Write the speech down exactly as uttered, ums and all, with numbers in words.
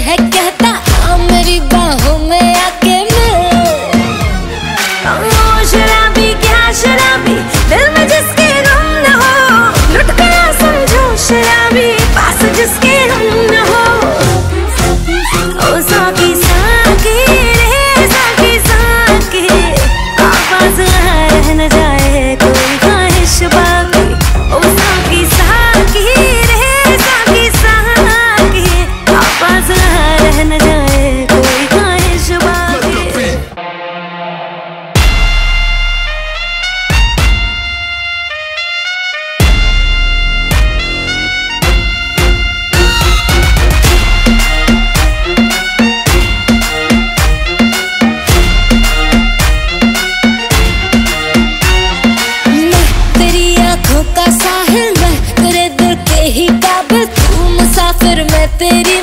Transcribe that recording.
है कहता हाँ मेरी बाहों में आके मिल। ओ शराबी क्या शराबी, दिल में जिसके गम न हो, लुट गया समझो शराबी, पास जिसके हम न हो। ओ साकी साकी रे साकी साकी, आवाज रह न जाए कोई ख्वाहिश बाकी। ओ साकी साकी रे साकी साकी, आवाज रह न जाए कोई ख्वाहिश बाकी। का साहिल मैं तेरे दिल के ही काबिल, तू मुसाफिर मैं तेरी